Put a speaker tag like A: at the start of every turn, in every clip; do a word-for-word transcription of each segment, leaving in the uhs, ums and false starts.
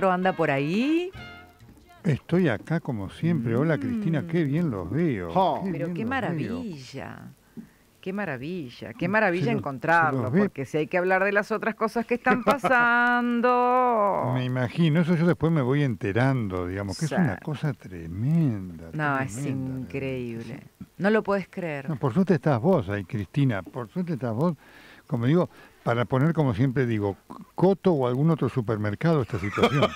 A: Alejandro anda por ahí.
B: Estoy acá como siempre. Hola, Cristina, qué bien los veo.
C: Oh,
B: Qué
A: Pero
B: bien
A: qué
B: los
A: maravilla. Qué maravilla, qué maravilla
B: Se los-
A: encontrarlo,
B: se los ve.
A: porque si hay que hablar de las otras cosas que están pasando.
B: veo. Me imagino, eso yo después me voy enterando, digamos, que
A: Sí.
B: es una cosa tremenda.
A: No, es
B: tremenda.
A: increíble. No lo puedes creer.
B: No, por suerte estás vos ahí, Cristina. Por suerte estás vos, como digo, para poner, como siempre digo, Coto o algún otro supermercado esta situación.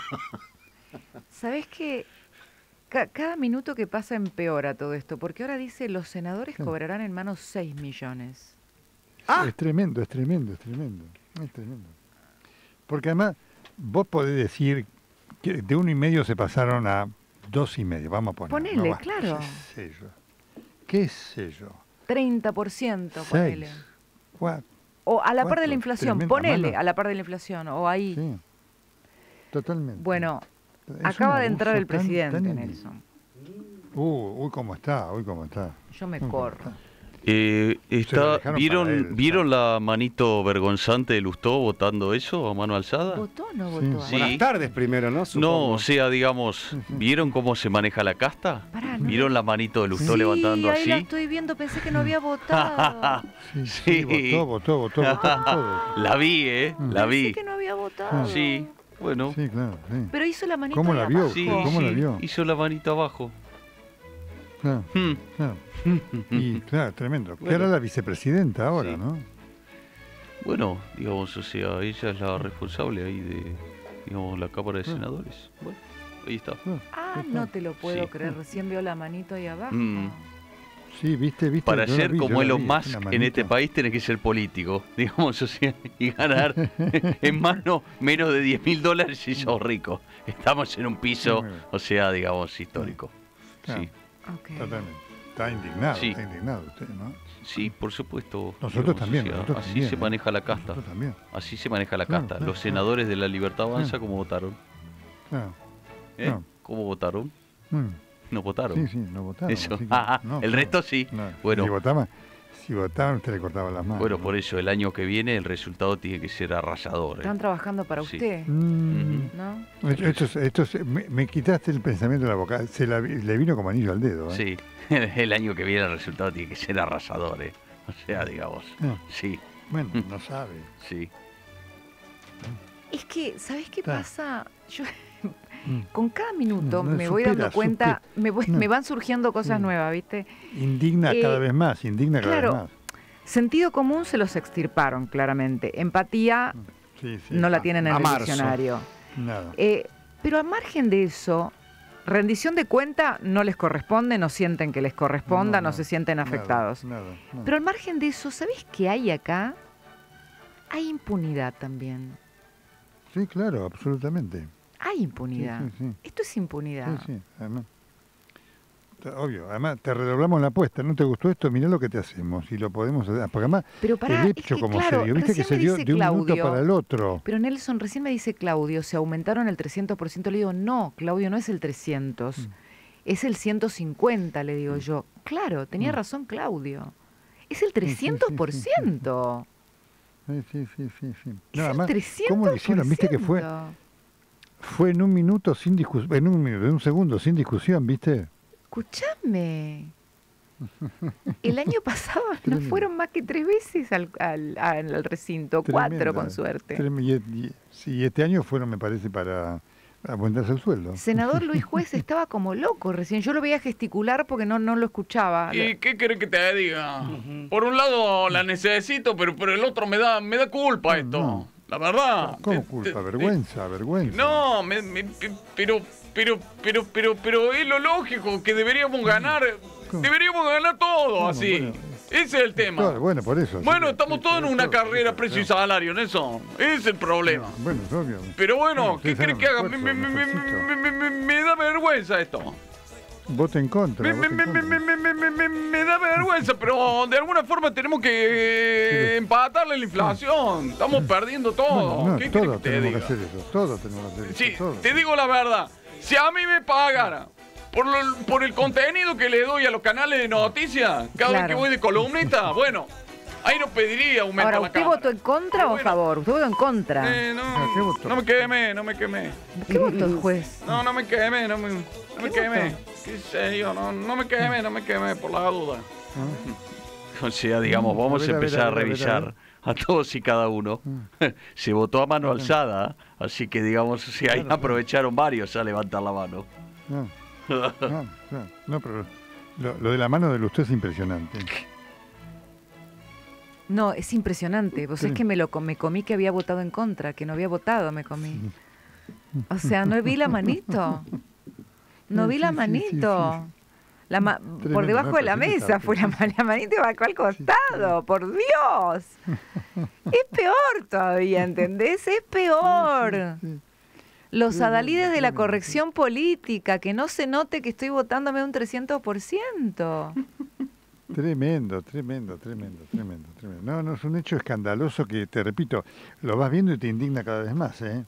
A: ¿Sabés qué? Ca- cada minuto que pasa empeora todo esto, porque ahora dice los senadores
B: Claro.
A: cobrarán en manos seis millones.
B: Es tremendo, es tremendo, es tremendo. Es tremendo. Porque además, vos podés decir que de uno y medio se pasaron a dos y medio, vamos a poner.
A: Ponele,
B: va,
A: claro.
B: ¿Qué sé yo? ¿Qué sé yo?
A: treinta por ciento, ponele.
B: Seis, cuatro,
A: O a la par de
B: cuatro,
A: la inflación,
B: tremenda
A: ponele
B: mano.
A: a la par de la inflación, o ahí.
B: sí. Totalmente.
A: Bueno,
B: Es
A: acaba
B: un
A: de entrar
B: abuso
A: el
B: tan-
A: presidente,
B: tan in-
A: Nelson.
B: Uh, uy, cómo está, uy, cómo está.
A: Yo me
B: Uy, cómo
A: corro.
B: está.
D: Eh,
B: Se lo
D: está,
B: dejaron para
D: ¿Vieron,
B: él,
D: ¿vieron la manito vergonzante de Lustó votando eso a mano alzada?
A: ¿Votó o no
B: Sí.
A: votó?
D: Sí.
C: Buenas tardes primero, ¿no?
D: No,
C: Supongo.
D: o sea, digamos, ¿vieron cómo se maneja la casta?
A: Pará, no.
D: ¿Vieron la manito de Lustó
A: Sí,
D: levantando
A: ahí la
D: así?
A: estoy viendo, pensé que no había votado.
B: Sí, sí,
D: Sí.
B: votó, votó, votó, votó con todo.
D: La vi, ¿eh? La
A: Pensé
D: vi.
A: que no había votado.
D: Sí, bueno.
B: Sí, claro, sí.
A: Pero hizo la manita
B: ¿Cómo
A: de
B: la vio?
A: abajo.
D: Sí,
B: ¿Cómo la
D: sí,
B: vio?
D: hizo la manito abajo.
B: Claro,
D: Hmm.
B: claro. Y claro, tremendo. Que
D: Bueno.
B: era la vicepresidenta ahora,
D: Sí.
B: ¿no?
D: Bueno, digamos, o sea, ella es la responsable ahí de, digamos, la Cámara de Senadores. Bueno, ahí está.
B: Claro,
A: Ah,
B: sí,
A: no te lo puedo
D: Sí.
A: creer. Recién vio la manito ahí abajo.
D: Mm.
B: Sí, viste, viste.
D: Para
B: yo la
D: ser
B: vi, yo
D: como
B: la
D: Elon
B: vi,
D: Musk
B: una
D: en
B: manito.
D: este país tenés que ser político, digamos, o sea, y ganar en mano menos de diez mil dólares y sos rico. Estamos en un piso,
B: Sí, muy bien.
D: o sea, digamos, histórico.
B: Claro.
D: Sí,
A: Ok.
B: Totalmente. Está indignado,
D: Sí.
B: está indignado usted, ¿no?
D: sí, por supuesto.
B: Nosotros
D: digamos,
B: también,
D: o sea,
B: nosotros
D: así
B: también,
D: se
B: ¿eh?
D: maneja la casta.
B: Nosotros también.
D: Así se maneja la
B: Claro,
D: casta.
B: claro,
D: Los
B: claro.
D: senadores de la Libertad Avanza,
B: Claro.
D: ¿cómo votaron?
B: Claro.
D: ¿Eh?
B: Claro.
D: ¿Cómo votaron?
B: Mm.
D: No votaron.
B: Sí, sí, no votaron.
D: Eso.
B: así que-
D: Ah,
B: no,
D: el
B: claro.
D: resto sí.
B: No,
D: Bueno.
B: Si votaban, si votaban, usted le cortaba las manos.
D: Bueno,
B: ¿no?
D: por eso el año que viene el resultado tiene que ser arrasador. ¿eh?
A: Están trabajando para
D: Sí.
A: usted,
B: Mm.
A: ¿no?
B: Esto, esto es- esto es- me, me quitaste el pensamiento de la boca. Se la vi- le vino como anillo al dedo. ¿eh?
D: Sí, el año que viene el resultado tiene que ser arrasador, ¿eh? O sea, digamos.
B: Ah,
D: Sí,
B: bueno, no sabe.
D: sí.
A: Es que, ¿sabes qué
B: Está.
A: pasa? Yo
B: Mm.
A: con cada minuto
B: No, no,
A: me voy
B: supera,
A: dando cuenta, me, voy-
B: no.
A: me van surgiendo cosas
B: Mm.
A: nuevas, ¿viste?
B: Indigna
A: Eh,
B: cada vez más, indigna cada
A: claro.
B: vez más.
A: Sentido común se los extirparon, claramente. Empatía
B: Sí, sí,
A: no la
B: ah,
A: tienen en
C: a
A: el
C: marzo.
A: diccionario.
B: Nada.
A: Eh, pero al margen de eso, rendición de cuenta no les corresponde, no sienten que les corresponda, no,
B: no,
A: se sienten
B: nada,
A: afectados.
B: Nada, nada.
A: Pero al margen de eso, ¿sabés qué hay acá? Hay impunidad también.
B: Sí, claro, absolutamente.
A: Hay impunidad.
B: Sí, sí, sí.
A: Esto es impunidad.
B: Sí, sí, además. Está Obvio, además te redoblamos la apuesta. ¿No te gustó esto? Mirá lo que te hacemos y lo podemos hacer. Porque además,
A: Pero pará,
B: el
A: es
B: hecho
A: que,
B: como
A: claro,
B: se dio, viste que
A: recién
B: se
A: me
B: dio
A: dice
B: de un minuto
A: Claudio-
B: para el otro.
A: Pero Nelson, recién me dice Claudio, se aumentaron el trescientos por ciento. Le digo, no, Claudio, no es el trescientos,
B: Mm.
A: es el ciento cincuenta, le digo
B: Mm.
A: yo. Claro, tenía
B: Mm.
A: razón Claudio. Es el
B: sí, sí,
A: trescientos por ciento.
B: Sí, sí, sí, sí. sí.
A: Es
B: No,
A: el
B: además,
A: trescientos
B: ¿cómo
A: por ciento.
B: lo hicieron? Viste que fue, fue en un minuto sin discusión, en un minuto, en un segundo sin discusión, ¿viste?
A: Escuchame. El año pasado no
B: Tremendo.
A: fueron más que tres veces al, al, al- al recinto, cuatro
B: Tremenda,
A: con suerte.
B: trem- Y, y- sí, este año fueron, me parece, para aumentarse el sueldo.
A: Senador Luis Juez estaba como loco recién. Yo lo veía gesticular porque no, no lo escuchaba.
E: ¿Y qué querés que te diga? Por un lado la necesito, pero por el otro me da, me da culpa esto.
B: no.
E: La verdad.
B: ¿Cómo
E: Te-
B: culpa?
E: te-
B: Vergüenza, vergüenza.
E: No, me- me- pe- pero, pero, pero, pero, pero es lo lógico que deberíamos ganar.
B: ¿Cómo?
E: Deberíamos ganar todo
B: ¿Cómo?
E: así.
B: Bueno.
E: Ese es el tema.
B: Claro, bueno, por eso.
E: Bueno,
B: sí,
E: estamos
B: sí,
E: todos en
B: por
E: una
B: eso,
E: carrera
B: por
E: precio y
B: eso.
E: salario, Nelson. Ese es el problema.
B: Bueno, es obvio.
E: Pero bueno,
B: Bueno,
E: ¿qué
B: ustedes
E: crees que haga?
B: hagan
E: Me,
B: un
E: me, me,
B: esfuerzo,
E: me,
B: un
E: me, me, me- me da vergüenza esto.
B: Vote en contra.
E: Me,
B: vote
E: me,
B: en
E: me,
B: contra.
E: me, me, me, me, me- me da vergüenza, pero de alguna forma tenemos que eh, empatarle la inflación. Estamos perdiendo todo.
B: Bueno, no,
E: ¿Qué querés
B: todos
E: que te
B: tenemos que
E: diga?
B: hacer eso. Todos tenemos que hacer
E: Sí,
B: eso. todos.
E: te digo la verdad. Si a mí me pagara por, lo- por el contenido que le doy a los canales de noticias cada vez
A: Claro.
E: que voy de columnista, bueno, Ahí no pediría aumento
A: Ahora,
E: a la
A: ¿usted
E: Cámara.
A: votó en contra
E: Pero
A: o a
E: bueno,
A: favor? ¿Usted votó en contra?
E: Eh,
B: Ah, ¿qué
E: no,
B: votó?
E: no me quemé, no me quemé.
A: ¿Qué votó el juez?
E: No, no me quemé, no me, no me
A: ¿Qué
E: quemé.
A: votó?
E: ¿Qué sé yo? No, no me quemé, no me quemé, por la duda.
D: O sea, digamos,
B: Mm,
D: vamos
B: a ver,
D: a
B: a ver,
D: empezar
B: a
D: a
B: ver, a ver, a
D: revisar
B: ver.
D: a todos y cada uno. Se votó a mano alzada, así que digamos, o sea, ahí
B: Claro, claro.
D: aprovecharon varios a levantar la mano.
B: No, no, no, no, pero lo, lo de la mano de usted es impresionante.
A: No, es impresionante. Vos
B: Sí.
A: es que me lo com- me comí que había votado en contra, que no había votado, me comí. O sea, no vi la manito. No
B: Sí,
A: vi la
B: sí, sí,
A: manito.
B: sí, sí.
A: La ma-
B: Tremendo,
A: por debajo
B: no,
A: de la
B: pero sí que
A: mesa
B: está,
A: fue la,
B: sí, sí.
A: ma- la manito bajó al costado, por Dios. Es peor todavía, ¿entendés? Es peor.
B: Sí,
A: Los
B: Tremendo,
A: adalides de la
B: tremendo,
A: corrección política, que no se note que estoy votándome un trescientos por ciento.
B: tremendo, tremendo, tremendo, tremendo, tremendo. No, no, es un hecho escandaloso que, te repito, lo vas viendo y te indigna cada vez más, ¿eh?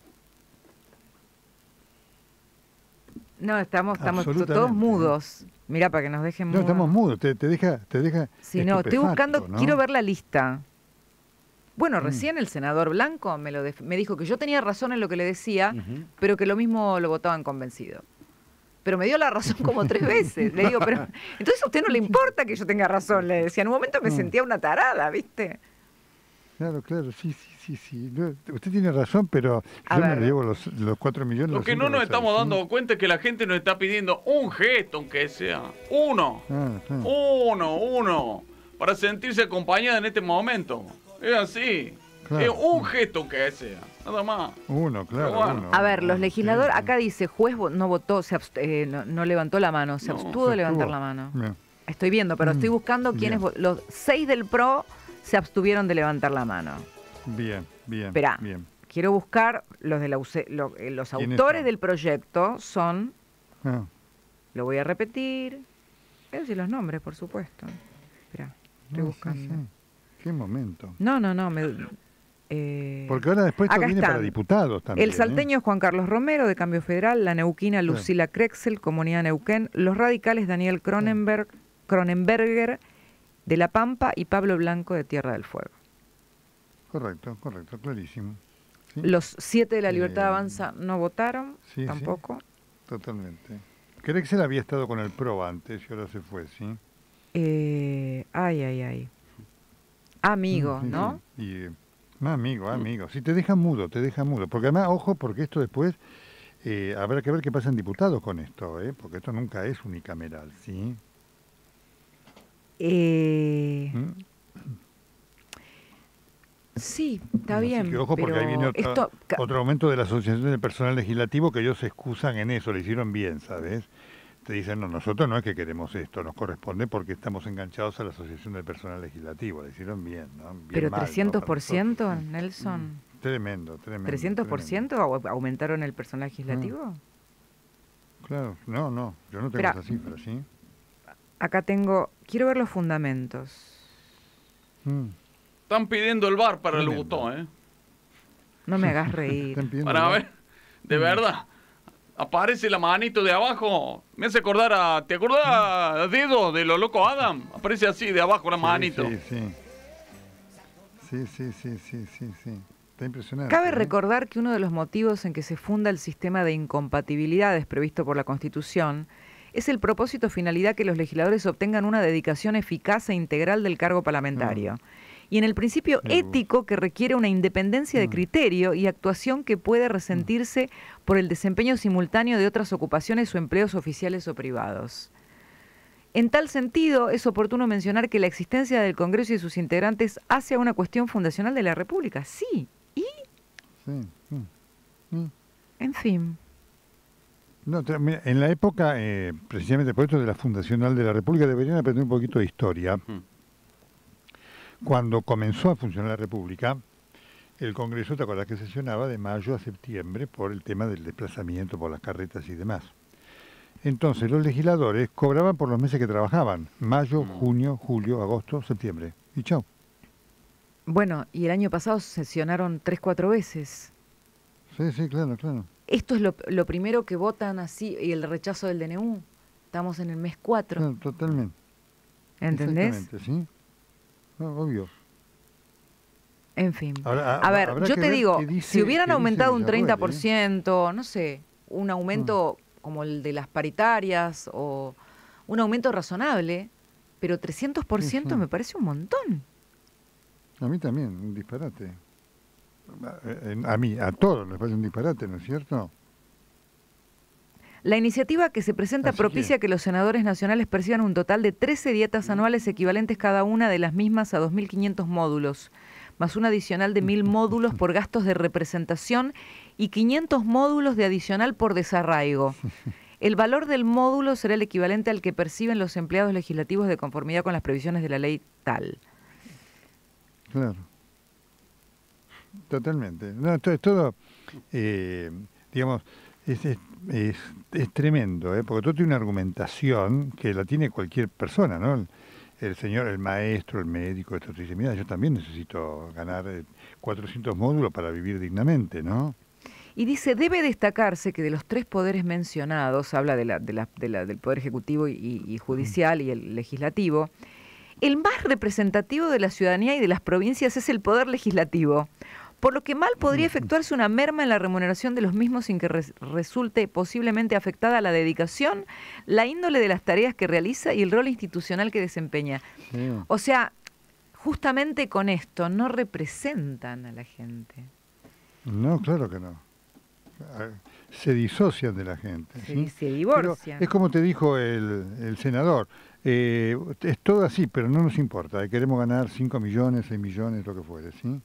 A: No, estamos, estamos to-
B: Absolutamente.
A: todos mudos. Mira, para que nos dejen
B: No,
A: mudos.
B: estamos mudos, te, te deja, te deja
A: Sí, no, estoy buscando,
B: estupefacto, ¿no?
A: quiero ver la lista. Bueno,
B: Mm.
A: recién el senador Blanco me, lo def- me dijo que yo tenía razón en lo que le decía,
D: Ujú.
A: pero que lo mismo lo votaban convencido. Pero me dio la razón como tres veces. Le digo, pero entonces a usted no le importa que yo tenga razón, le decía. En un momento me
B: No.
A: sentía una tarada, ¿viste?
B: Claro, claro, sí, sí, sí, sí. No, usted tiene razón, pero
A: A
B: yo me
A: ver.
B: lo llevo los, los cuatro millones.
E: Lo
B: los
E: que
B: cinco,
E: no nos
B: los
E: estamos
B: seis,
E: dando cuenta es que la gente nos está pidiendo un gesto, aunque sea. Uno.
B: ¿sí? Ah, ah.
E: Uno, uno. Para sentirse acompañada en este momento. Es así.
B: Claro.
E: Es un gesto, aunque sea. Nada más.
B: Uno, claro,
E: Pero bueno.
B: uno.
A: A ver, los
B: uno,
A: legisladores,
B: sí, sí.
A: acá dice, juez vo- no votó, se abst- eh, no, no levantó la mano, se
E: No,
A: abstuvo
B: Se
A: de levantar
B: abstuvo.
A: la mano.
B: Bien.
A: Estoy viendo, pero estoy
B: Mm,
A: buscando quiénes,
B: bien.
A: vo- los seis del PRO se abstuvieron de levantar la mano.
B: Bien, bien,
A: Esperá.
B: bien.
A: Quiero buscar los de la U C lo- eh, los
B: ¿Quiénes
A: autores
B: son?
A: del proyecto son,
B: Ah,
A: lo voy a repetir, voy a decir los nombres, por supuesto. Espera, estoy
B: no, sí,
A: buscando.
B: sí. Qué momento.
A: No, no, no, me, eh,
B: Porque ahora después esto
A: acá
B: viene
A: están.
B: para diputados también.
A: el salteño es Juan Carlos Romero, de Cambio Federal, la neuquina Lucila Krexel, Comunidad Neuquén, los radicales Daniel Cronenberg, Cronenberger, de La Pampa, y Pablo Blanco, de Tierra del Fuego.
B: ¿Eh? Correcto, correcto, clarísimo. Sí,
A: Los siete de la Libertad
B: Eh,
A: Avanza no votaron,
B: sí, sí.
A: tampoco.
B: totalmente. Crexel había estado con el PRO antes y ahora se fue, ¿sí?
A: Eh, ay, ay, ay. Amigo,
B: Mm, sí,
A: ¿no?
B: sí. Y, eh, más amigo, amigo. Si te deja mudo, te deja mudo. Porque además, ojo, porque esto después eh, habrá que ver qué pasa en diputados con esto, ¿eh? Porque esto nunca es unicameral, ¿sí?
A: Eh,
B: ¿Mm?
A: sí, está
B: Así
A: bien.
B: que ojo, porque
A: pero
B: ahí viene otro,
A: esto, ca-
B: otro aumento de la Asociación del Personal Legislativo que ellos se excusan en eso, le hicieron bien, ¿sabes? Te dicen, no, nosotros no es que queremos esto, nos corresponde porque estamos enganchados a la Asociación del Personal Legislativo, le hicieron bien, ¿no? Bien
A: pero
B: mal, ¿no?
A: trescientos por
B: Para
A: ciento,
B: nosotros, sí.
A: Nelson.
B: Tremendo, tremendo.
A: ¿trescientos por ciento
B: tremendo.
A: au- aumentaron el personal legislativo?
B: Claro, no, no, yo no tengo
A: Espera.
B: esa cifra, ¿sí?
A: Acá tengo, quiero ver los fundamentos.
B: Mm,
E: Están pidiendo el bar para el
B: Tremendo.
E: botón, ¿eh?
A: No me hagas reír.
B: están pidiendo
E: Para
B: más.
E: ver. De verdad. Aparece la manito de abajo. Me hace acordar a. ¿Te acordás a Dedo de los locos Adam? Aparece así de abajo la
B: Sí,
E: manito.
B: Sí, sí. Sí, sí, sí, sí, sí, sí. Está impresionante.
A: Cabe
B: ¿eh?
A: recordar que uno de los motivos en que se funda el sistema de incompatibilidades previsto por la Constitución es el propósito o finalidad que los legisladores obtengan una dedicación eficaz e integral del cargo parlamentario. Y en el principio
B: Me
A: ético que requiere una independencia de
B: Mm.
A: criterio y actuación que puede resentirse por el desempeño simultáneo de otras ocupaciones o empleos oficiales o privados. En tal sentido, es oportuno mencionar que la existencia del Congreso y sus integrantes hace a una cuestión fundacional de la República. Sí, y,
B: Sí. mm, mm.
A: en fin.
B: No, te- mira, en la época, eh, precisamente por esto de la Fundacional de la República, deberían aprender un poquito de historia.
D: Mm.
B: Cuando comenzó a funcionar la República, el Congreso, ¿te acordás que sesionaba de mayo a septiembre por el tema del desplazamiento por las carretas y demás? Entonces, los legisladores cobraban por los meses que trabajaban, mayo, junio, julio, agosto, septiembre. Y chao.
A: Bueno, y el año pasado sesionaron tres, cuatro veces.
B: Sí, sí, claro, claro.
A: Esto es lo, lo primero que votan así, y el rechazo del D N U. Estamos en el mes cuatro,
B: Claro, totalmente.
A: ¿entendés?
B: Exactamente, sí. No, obvio.
A: En fin.
B: Ahora,
A: a ver,
B: habrá
A: yo
B: que
A: te
B: ver
A: digo,
B: qué dice-
A: si hubieran
B: qué dice
A: aumentado un
B: Villarroel,
A: treinta
B: ¿eh?
A: por ciento, no sé, un aumento como el de las paritarias o un aumento razonable, pero trescientos por ciento
B: Sí, sí.
A: me parece un montón.
B: A mí también, un disparate. A, a mí, a todos les parece un disparate, ¿no es cierto?
A: La iniciativa que se presenta
B: Así
A: propicia que...
B: que-
A: los senadores nacionales perciban un total de trece dietas anuales equivalentes cada una de las mismas a dos mil quinientos módulos, más un adicional de mil módulos por gastos de representación y quinientos módulos de adicional por desarraigo. El valor del módulo será el equivalente al que perciben los empleados legislativos de conformidad con las previsiones de la ley tal.
B: Claro. Totalmente. No, esto es todo, eh, digamos, es, es, es, es tremendo, ¿eh? Porque todo tiene una argumentación que la tiene cualquier persona, ¿no? El, el señor, el maestro, el médico, esto te dice, mira, yo también necesito ganar eh, cuatrocientos módulos para vivir dignamente, ¿no?
A: Y dice, debe destacarse que de los tres poderes mencionados, habla de la, de la, de la, del Poder Ejecutivo y, y Judicial y el Legislativo, el más representativo de la ciudadanía y de las provincias es el Poder Legislativo, por lo que mal podría efectuarse una merma en la remuneración de los mismos sin que res- resulte posiblemente afectada la dedicación, la índole de las tareas que realiza y el rol institucional que desempeña.
B: Sí.
A: O sea, justamente con esto no representan a la gente.
B: No, claro que no. Ah, se disocian de la gente.
A: Se,
B: ¿sí?
A: se
B: Pero
A: divorcian.
B: es como te dijo el, el senador, eh, es todo así, pero no nos importa, eh, queremos ganar cinco millones, seis millones, lo que fuere, ¿sí?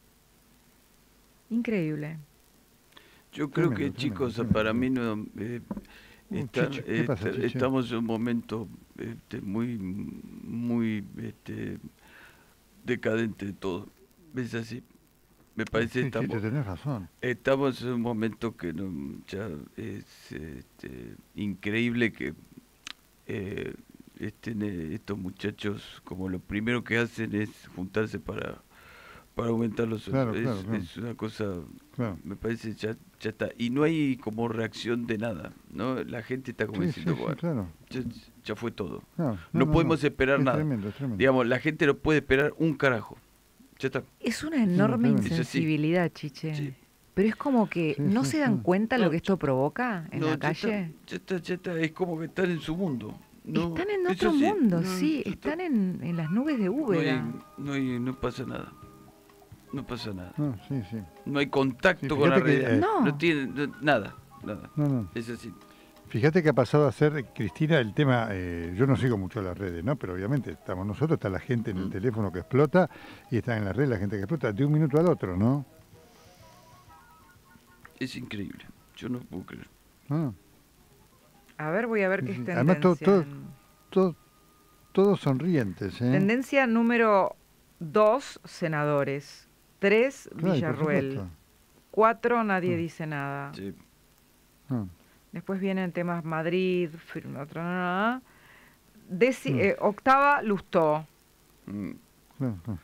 A: Increíble.
E: Yo creo
B: Tremendo,
E: que,
B: tremendo,
E: chicos,
B: tremendo.
E: para mí no... eh,
B: Uh,
E: están-
B: Chiche, ¿qué pasa,
E: est-
B: Chiche?
E: estamos en un momento este, muy, muy este, decadente de todo. ¿Ves así? Me parece
B: Sí,
E: que
B: sí,
E: estamos,
B: tenés razón.
E: estamos en un momento que no, ya es este, increíble que eh, estén eh, estos muchachos, como lo primero que hacen es juntarse para, para aumentar los
B: Claro,
E: sueldos.
B: claro,
E: es,
B: claro.
E: es una cosa,
B: Claro.
E: me parece, ya, ya está. Y no hay como reacción de nada, ¿no? La gente está como
B: Sí, sí,
E: diciendo,
B: sí,
E: bueno,
B: claro.
E: ya, ya fue todo.
B: No,
E: No podemos esperar
B: es
E: nada.
B: Tremendo, es tremendo.
E: Digamos, la gente no puede esperar un carajo. Ya está.
A: Es una enorme
B: tremendo.
A: insensibilidad, Chiche.
E: Sí.
A: Pero es como que
B: Sí,
A: no
B: sí,
A: se dan
B: sí.
A: cuenta
E: No,
A: lo que esto provoca en
E: No,
A: la
E: ya
A: calle.
E: está, ya está, ya está. Es como que están en su mundo. No,
A: Están en
E: eso
A: otro
E: sí,
A: mundo,
E: no,
A: sí.
E: ya está.
A: Están en, en las nubes de
E: No, hay,
A: Úbeda.
E: no, hay- no pasa nada. No pasa nada.
B: No, sí, sí.
E: No hay contacto
B: Sí,
E: con la
B: fíjate que,
E: realidad.
B: eh,
A: No.
E: No tiene no- nada, nada.
B: No, no.
E: Es así.
B: Fíjate que ha pasado a ser, Cristina, el tema, eh, yo no sigo mucho las redes, ¿no? Pero obviamente estamos nosotros, está la gente en el
E: Mm.
B: teléfono que explota y está en las redes la gente que explota de un minuto al otro, ¿no?
E: Es increíble. Yo no puedo creer.
B: Ah,
A: A ver, voy a ver
B: Sí,
A: qué
B: sí.
A: es
B: Además,
A: tendencia.
B: todo- todo-
A: en-
B: todo- todos sonrientes, ¿eh?
A: Tendencia número dos, senadores. Tres,
B: Claro, y por
A: Villarruel.
B: supuesto.
A: Cuatro, nadie
B: Mm.
A: dice nada.
E: Sí.
B: Ah,
A: Después vienen temas Madrid, fir- otra, nada. Deci-
B: Mm.
A: eh, octava, Lustó.
E: Mm.
B: claro, claro.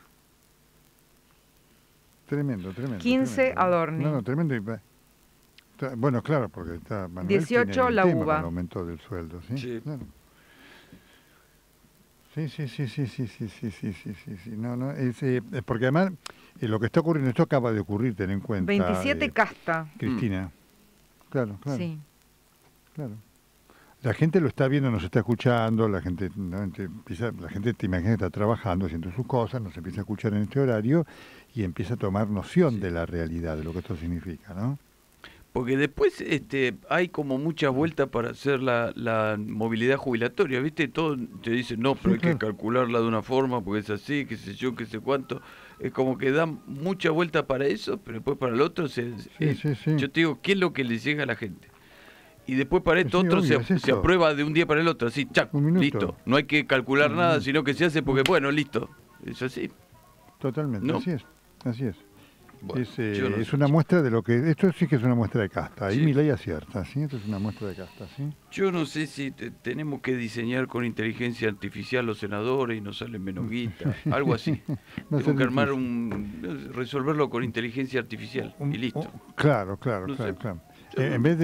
B: Tremendo, tremendo.
A: quince,
B: tremendo.
A: Adorni.
B: No, no, tremendo. y va- está- Bueno, claro, porque está Manuel
A: dieciocho,
B: tiene el
A: la
B: tema
A: uva.
B: con el aumento del sueldo, ¿sí?
E: Sí.
B: Claro. Sí, sí, sí, sí, sí, sí, sí, sí, sí, sí, sí. No, no, es, eh, es porque además eh, lo que está ocurriendo, esto acaba de ocurrir, ten en cuenta.
A: veintisiete,
B: eh,
A: Casta.
B: Cristina. Claro, claro,
A: Sí.
B: claro. La gente lo está viendo, nos está escuchando, la gente, ¿no? Te empieza, la gente te imagina que está trabajando, haciendo sus cosas, nos empieza a escuchar en este horario y empieza a tomar noción
E: Sí.
B: de la realidad, de lo que esto significa, ¿no?
E: Porque después este, hay como muchas vueltas para hacer la, la movilidad jubilatoria, ¿viste? Todo te dicen, no, pero
B: Sí,
E: hay
B: claro.
E: que calcularla de una forma porque es así, qué sé yo, qué sé cuánto. Es como que dan mucha vuelta para eso, pero después para el otro se... eh,
B: sí, sí.
E: Yo te digo, ¿qué es lo que le llega a la gente? Y después para esto
B: Sí,
E: otro
B: obvio,
E: se,
B: es
E: se
B: eso.
E: aprueba de un día para el otro, así, chac,
B: Un minuto.
E: listo. No hay que calcular
B: Un
E: nada,
B: minuto.
E: sino que se hace porque, bueno, listo. Es así.
B: Totalmente,
E: ¿No?
B: así es, así es.
E: Bueno,
B: es eh,
E: yo no
B: es
E: sé,
B: una
E: chico.
B: muestra de lo que... Esto sí que es una muestra de casta, ahí
E: Sí.
B: mi ley acierta, ¿sí? Esto es una muestra de casta, ¿sí?
E: Yo no sé si te- tenemos que diseñar con inteligencia artificial los senadores y nos salen menos guita, algo así.
B: Va a
E: Tengo
B: ser
E: que armar
B: difícil.
E: un... resolverlo con inteligencia artificial
B: Un-
E: y listo.
B: un- claro, claro,
E: No
B: claro,
E: sé.
B: claro.
E: Yo
B: Eh,
E: no-
B: en vez de,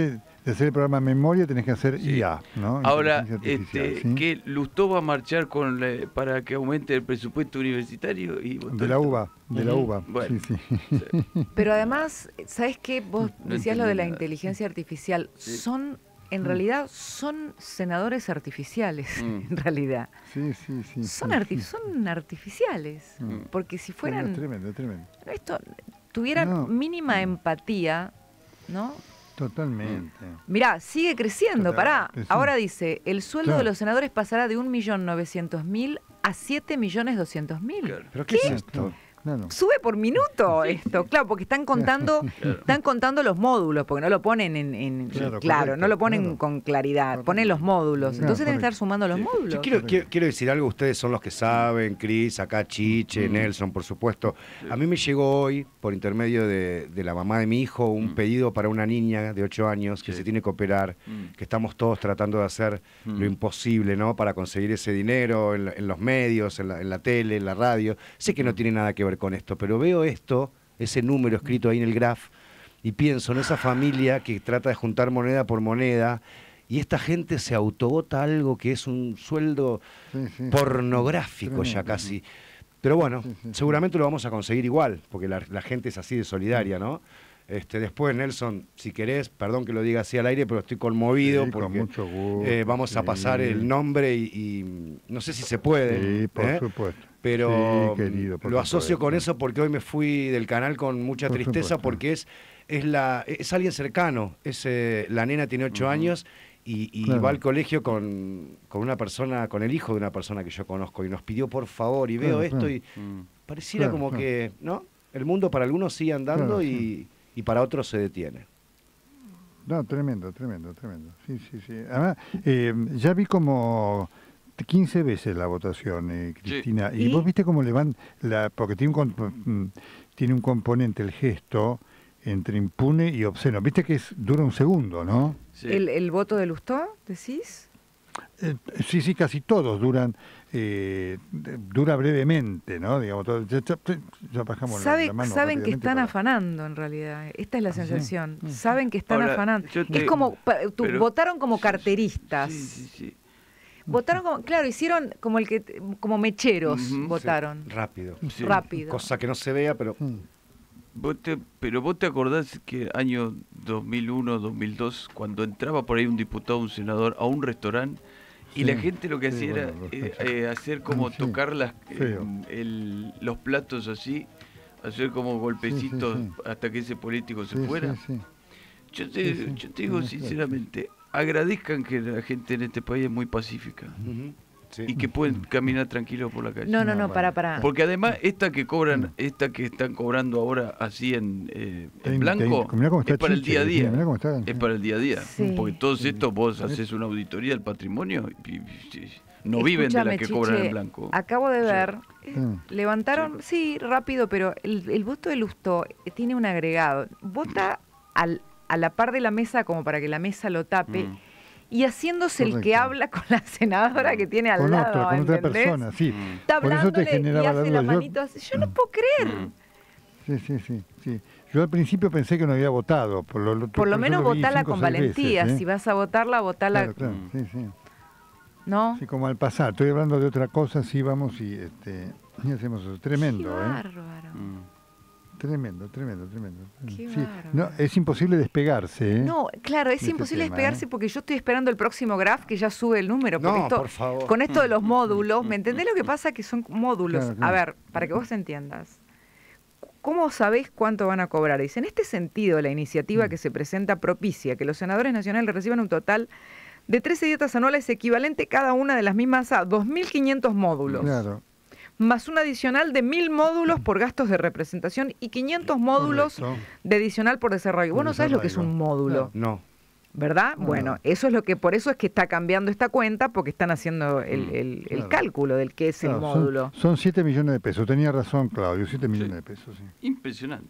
B: de hacer el programa memoria tenés que hacer
E: Sí.
B: I A, ¿no?
E: Ahora,
B: Inteligencia artificial,
E: este,
B: ¿sí?
E: que Lustó va a marchar con la- para que aumente el presupuesto universitario y votó
B: De la
E: esto.
B: UBA, de la
E: Ujú.
B: UBA.
E: Bueno,
B: Sí, sí.
A: Pero además, ¿sabes qué? Vos
E: No
A: decías lo de
E: entendí
A: la
E: nada.
A: inteligencia artificial.
E: Sí.
A: Son, en
B: Mm.
A: realidad, son senadores artificiales,
E: Mm.
A: en realidad.
B: Sí, sí, sí.
A: Son,
B: sí,
A: arti-
B: sí.
A: son artificiales.
B: Mm.
A: Porque si
B: No,
A: fueran,
B: tremendo, tremendo.
A: esto, tuvieran
B: No.
A: mínima empatía, ¿no?
B: Totalmente.
A: Mirá, sigue creciendo, pará.
B: Totalmente, sí.
A: Ahora dice, el sueldo
B: Claro.
A: de los senadores pasará de un millón novecientos mil a siete millones doscientos mil.
E: Claro.
C: ¿Pero qué, es
B: Claro,
C: esto?
B: claro.
A: Sube por minuto esto, claro, porque están contando,
E: Claro.
A: están contando los módulos, porque no lo ponen en, en-
B: Claro,
A: claro,
B: correcto,
A: no lo ponen
B: claro.
A: con claridad,
B: Correcto.
A: ponen los módulos.
B: Claro,
A: Entonces deben
B: correcto.
A: estar sumando los
E: Sí.
A: módulos.
C: Yo quiero,
B: Correcto.
C: quiero, quiero decir algo, ustedes son los que saben, Cris, acá Chiche,
E: Mm.
C: Nelson, por supuesto. A mí me llegó hoy, por intermedio de, de la mamá de mi hijo, un
E: Mm.
C: pedido para una niña de ocho años que
E: Sí.
C: se tiene que operar,
E: Mm.
C: que estamos todos tratando de hacer
E: Mm.
C: lo imposible, ¿no? Para conseguir ese dinero en, la- en los medios, en la, en la tele, en la radio. Sé que no tiene nada que ver con esto, pero veo esto, ese número escrito ahí en el graph, y pienso en esa familia que trata de juntar moneda por moneda, y esta gente se autobota algo que es un sueldo
B: Sí, sí.
C: pornográfico ya
B: Tremendo,
C: casi. Pero bueno,
B: Sí, sí, sí.
C: seguramente lo vamos a conseguir igual, porque la, la gente es así de solidaria, ¿no? Este, después, Nelson, si querés, perdón que lo diga así al aire, pero estoy conmovido
B: Sí, con
C: porque
B: mucho gusto,
C: eh, vamos a
B: sí.
C: pasar el nombre y, y no sé si se puede,
B: Sí, por
C: ¿eh?
B: supuesto.
C: pero
B: Sí, querido, por
C: lo asocio
B: supuesto.
C: con eso porque hoy me fui del canal con mucha
B: Por
C: tristeza
B: supuesto.
C: porque es es la es alguien cercano, es eh, la nena tiene ocho
E: Ujú.
C: años y, y
B: Claro.
C: va al colegio con, con una persona, con el hijo de una persona que yo conozco y nos pidió por favor y
B: Claro,
C: veo esto
B: claro.
C: y
E: Mm.
C: pareciera
B: Claro,
C: como
B: claro.
C: que, ¿no? El mundo para algunos sigue andando
B: Claro,
C: y,
B: sí.
C: y para otros se detiene.
B: No, tremendo, tremendo, tremendo. Sí, sí, sí. Además, eh, ya vi como quince veces la votación, eh, Cristina. Y,
A: ¿Y?
B: vos viste cómo le van, la, porque tiene un, comp- mm, tiene un componente el gesto entre impune y obsceno. Viste que es, dura un segundo, ¿no?
E: Sí.
A: ¿El, el voto de Lustó, decís?
B: Eh, sí, sí, casi todos duran, eh, de- dura brevemente, ¿no? Digamos, todo- ya, ya- ya bajamos la-
A: Sabe-
B: la mano
A: saben que
B: rápidamente
A: están
B: para-
A: afanando, en realidad. Esta es la
B: ¿Ah, sí?
A: sensación.
B: Mm.
A: Saben que están
E: Ahora,
A: afanando.
E: yo te-
A: Es como, pa- tú-
E: pero-
A: votaron como carteristas.
E: Sí, sí, sí.
A: Votaron como, claro, hicieron como el que, como mecheros,
E: Ujú.
A: votaron.
C: Rápido.
E: Sí.
A: Rápido.
C: Cosa que no se vea, pero
B: Mm.
E: Vos te- pero vos te acordás que año dos mil uno, dos mil dos, cuando entraba por ahí un diputado, un senador a un restaurante y
B: Sí,
E: la gente lo que
B: sí,
E: hacía
B: bueno,
E: era
B: los
E: eh,
B: cachacos.
E: eh, hacer como
B: Sí,
E: tocar las, eh,
B: feo.
E: el- los platos así, hacer como golpecitos
B: sí, sí.
E: hasta que ese político se
B: Sí,
E: fuera.
B: sí, sí.
E: Yo te,
B: Sí, sí,
E: yo te digo
B: sí, sí,
E: sinceramente, agradezcan que la gente en este país es muy pacífica
C: ujú, sí.
E: y que pueden caminar tranquilos por la calle.
A: No, no,
B: No,
A: no,
B: bueno.
A: para, para.
E: Porque además esta que
B: Mm.
E: cobran, esta que están cobrando ahora así en, eh, en
B: Ten-
E: blanco,
B: ten- mirá cómo está
E: es para el
B: Chiche,
E: día a día.
B: mirá cómo está.
E: Es para el día a día.
A: Sí.
E: Porque todos
B: Sí.
E: estos vos
B: Sí.
E: haces una auditoría del patrimonio y, y- y- no viven de la
A: Escúchame,
E: que cobran
A: Chiche,
E: en blanco.
A: Acabo de
E: Sí.
A: ver, eh,
B: Sí.
A: levantaron, sí, rápido, pero el, el voto de Lustó eh, tiene un agregado. Vota al, a la par de la mesa como para que la mesa lo tape
E: Mm.
A: y haciéndose el que
B: Correcto.
A: habla con la senadora que tiene al
B: Con
A: lado,
B: otra, con otra
A: ¿entendés?
B: persona, sí.
E: Mm.
A: Está
B: Por eso te
A: hablándole y
B: generaba la
A: hace la
B: duda. Yo-
A: manito así. Yo no puedo creer.
E: Mm.
B: Sí, sí, sí, sí. Yo al principio pensé que no había votado. Por lo,
A: Por
B: por
A: lo
B: eso
A: menos
B: lo vi
A: votala
B: cinco o
A: con
B: seis
A: valentía.
B: veces, ¿eh?
A: Si vas a votarla, votala,
B: Claro, claro,
E: Mm.
B: sí, sí.
A: ¿no?
B: Sí, como al pasar. Estoy hablando de otra cosa, sí, vamos y, este, y hacemos eso. Tremendo,
A: Qué
B: ¿eh?
A: bárbaro.
E: Mm.
B: Tremendo, tremendo, tremendo.
A: Qué
B: Sí.
A: bárbaro.
B: No, es imposible despegarse, ¿eh?
A: No, claro, es
B: de este
A: imposible
B: tema,
A: despegarse
B: ¿eh?
A: porque yo estoy esperando el próximo graph que ya sube el número. Porque
C: No,
A: esto,
C: por favor.
A: con esto de los módulos, ¿me entendés lo que pasa? Que son módulos.
B: Claro, claro.
A: A ver, para que vos entiendas. ¿Cómo sabés cuánto van a cobrar? Dice, en este sentido, la iniciativa
B: Mm.
A: que se presenta propicia que los senadores nacionales reciban un total de trece dietas anuales equivalente cada una de las mismas a dos mil quinientos módulos,
B: Claro.
A: más un adicional de mil módulos por gastos de representación y quinientos módulos
B: Correcto.
A: de adicional por desarrollo. Vos
B: Por
A: no sabés lo que es un
B: desarrollo.
A: módulo.
C: No.
A: ¿Verdad?
B: No,
A: Bueno,
B: no.
A: eso es lo que, por eso es que está cambiando esta cuenta, porque están haciendo el,
E: Mm,
A: el- el
B: claro.
A: cálculo del que es el
B: Claro,
A: módulo.
B: Son, son siete millones de pesos. Tenía razón, Claudio, siete millones de pesos, sí.
E: Impresionante.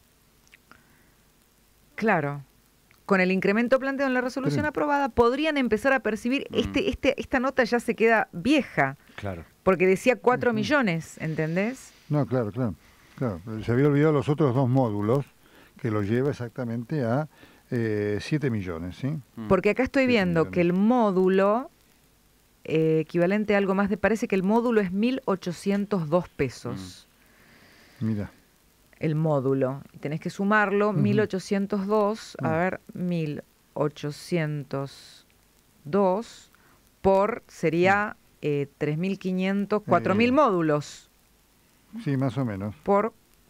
A: Claro. Con el incremento planteado en la resolución
B: Pero-
A: aprobada, podrían empezar a percibir,
E: Mm.
A: este, este, esta nota ya se queda vieja,
C: Claro.
A: porque decía cuatro
B: Ujú.
A: millones, ¿entendés?
B: No, claro, claro, claro. Se había olvidado los otros dos módulos que lo lleva exactamente a Eh, siete millones, ¿sí?
E: Mm.
A: Porque acá estoy
B: Siete
A: viendo
B: millones.
A: que el módulo, eh, equivalente a algo más de, parece que el módulo es mil ochocientos dos pesos.
B: Mira.
A: El módulo. Y tenés que sumarlo,
B: Ujú.
A: mil ochocientos dos, a
B: Mm.
A: ver, mil ochocientos dos por, sería eh, tres mil quinientos, cuatro mil
B: Eh.
A: módulos
B: Sí, más o menos.
A: por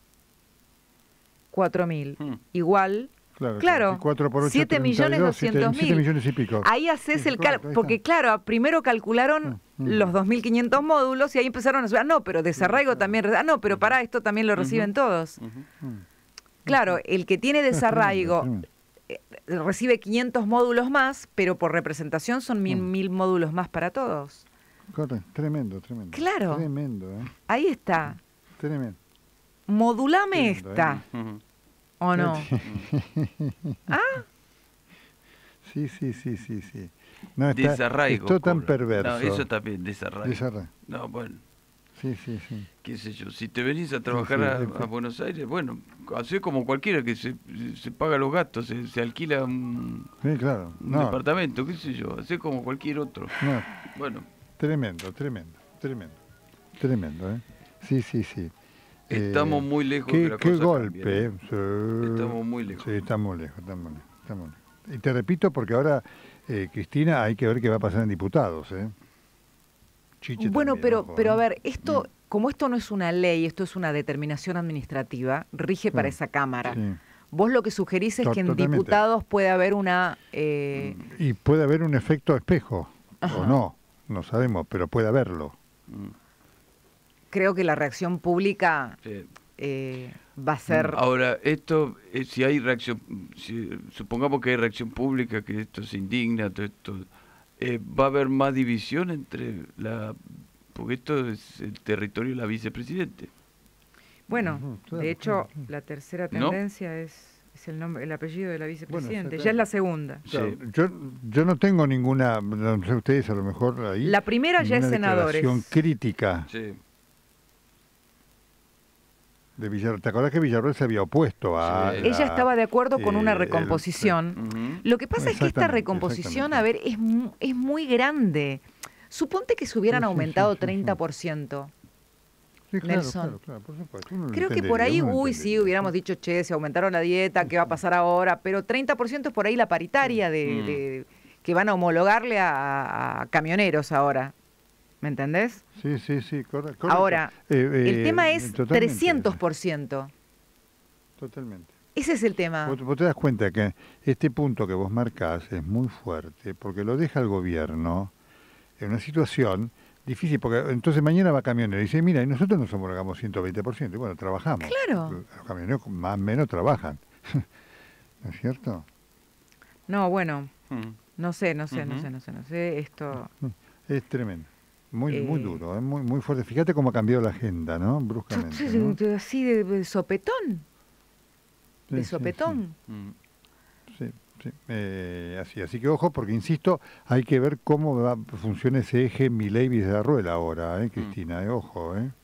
A: cuatro mil.
E: Mm.
A: Igual,
B: Claro,
A: Claro,
B: sí, cuatro por ocho,
A: siete millones
B: treinta y dos, siete-
A: doscientos mil.
B: siete millones y pico.
A: ahí haces
B: Sí,
A: el
B: correcto,
A: cálculo,
B: ahí
A: porque
B: está.
A: claro, primero calcularon
B: Mm, mm.
A: los dos mil quinientos módulos y ahí empezaron a subir, ah, no, pero desarraigo también, ah, no, pero pará, esto también lo reciben todos.
E: Ujú.
B: Mm.
A: Claro, el que tiene
B: Es tremendo,
A: desarraigo
B: tremendo.
A: eh, recibe quinientos módulos más, pero por representación son mil,
B: Mm.
A: mil módulos más para todos.
B: Correcto, tremendo, tremendo.
A: Claro.
B: Tremendo, ¿eh?
A: Ahí está.
B: Tremendo.
A: Modulame
B: Tremendo,
A: esta,
E: Ujú.
A: ¿o no? Ah,
B: Sí, sí, sí, sí, sí. No, está,
E: Desarraigo.
B: esto tan
E: cobra.
B: perverso.
E: No, eso también, desarraigo.
B: Desarraigo.
E: No, bueno,
B: Sí, sí, sí.
E: qué sé yo. Si te venís a trabajar
B: sí,
E: a,
B: es-
E: a Buenos Aires, bueno, así como cualquiera que se, se paga los gastos, se, se alquila un,
B: Sí, claro.
E: un
B: No,
E: departamento, qué sé yo, así como cualquier otro.
B: no,
E: Bueno,
B: tremendo, tremendo, tremendo. Tremendo, ¿eh? Sí, sí, sí.
E: estamos
B: Eh,
E: muy lejos
B: Qué,
E: de la
B: qué
E: cosa
B: golpe,
E: cambie,
B: ¿eh?
E: ¿no?
B: Sí.
E: Estamos muy lejos.
B: Sí, estamos lejos, estamos lejos, estamos lejos. Y te repito, porque ahora, eh, Cristina, hay que ver qué va a pasar en diputados, ¿eh? Chiche
A: bueno,
B: también,
A: pero,
B: ojo,
A: pero a
B: ¿eh?
A: ver, esto, como esto no es una ley, esto es una determinación administrativa, rige para
B: Sí,
A: esa Cámara.
B: Sí.
A: Vos lo que sugerís es
B: To-
A: que en
B: totalmente.
A: diputados puede haber una... eh,
B: Y puede haber un efecto espejo,
A: Ajá.
B: o no, no sabemos, pero puede haberlo.
E: Mm,
A: creo que la reacción pública
E: sí.
A: eh, va a ser...
E: Ahora, esto, eh, si hay reacción, si- supongamos que hay reacción pública, que esto se indigna, todo esto, eh, va a haber más división entre la... Porque esto es el territorio de la vicepresidente.
A: Bueno,
B: Ujú, claro,
A: de hecho,
B: claro, claro.
A: la tercera
E: ¿No?
A: tendencia es, es el nombre, el apellido de la vicepresidente.
B: Bueno,
A: Ya es la segunda.
E: Sí.
B: Claro, yo, yo no tengo ninguna, no sé ustedes a lo mejor ahí.
A: La primera ya es
B: ninguna
A: senadores.
B: declaración crítica
E: Sí.
B: de Villarroel. ¿Te acordás que Villarroel se había opuesto a...
E: Sí.
B: la-
A: Ella estaba de acuerdo con
B: eh,
A: una
B: el-
A: recomposición.
E: Ujú.
A: Lo que pasa es que esta
B: Exactamente,
A: recomposición, a ver,
B: exactamente.
A: es, mu- es muy grande. Suponte que se hubieran
B: Sí, sí,
A: aumentado
B: sí, sí, sí.
A: treinta por ciento.
B: Sí, claro,
A: Nelson.
B: claro, claro, por supuesto. Uno lo
A: Creo que por
B: entendería,
A: ahí,
B: uno lo
A: uy, sí,
B: entendería.
A: hubiéramos dicho, che, se aumentaron la dieta, ¿qué va a pasar ahora? Pero treinta por ciento es por ahí la paritaria de,
E: Mm.
A: de- que van a homologarle a, a camioneros ahora. ¿Me entendés?
B: Sí, sí, sí, corre- correcto.
A: Ahora,
B: Eh, eh,
A: El tema es
B: totalmente,
A: trescientos por ciento.
B: Totalmente.
A: Ese es el tema.
B: Vos, vos te das cuenta que este punto que vos marcás es muy fuerte porque lo deja el gobierno en una situación difícil, porque entonces mañana va camionero y dice, mira, y nosotros nos homologamos ciento veinte por ciento, y bueno, trabajamos.
A: Claro.
B: Los camioneros más o menos trabajan. ¿No es cierto?
A: No, bueno,
E: Mm.
A: no sé, no sé, no
E: Ujú.
A: sé, no sé, no sé. Esto...
B: Es tremendo. Muy, muy
A: Eh.
B: duro, es muy, muy fuerte. Fíjate cómo ha cambiado la agenda, ¿no? Bruscamente. ¿no?
A: Así de, de sopetón.
B: Sí,
A: De
B: sí,
A: sopetón.
E: Mm.
B: Sí, sí. Eh, así, así que ojo, porque insisto, hay que ver cómo va, funciona ese eje Milei-Villarroel ahora, ¿eh, Cristina? Eh, ojo, ¿eh?